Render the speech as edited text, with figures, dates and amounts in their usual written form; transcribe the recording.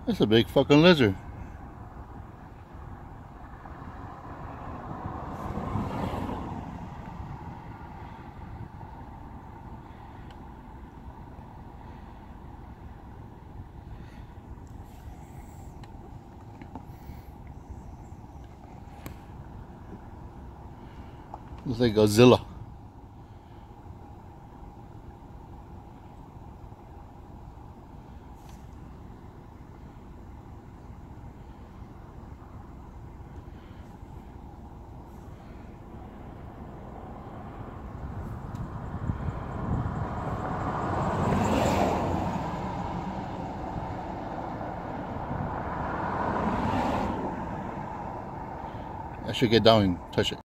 That's a big fucking lizard. Looks like Godzilla. I should get down and touch it.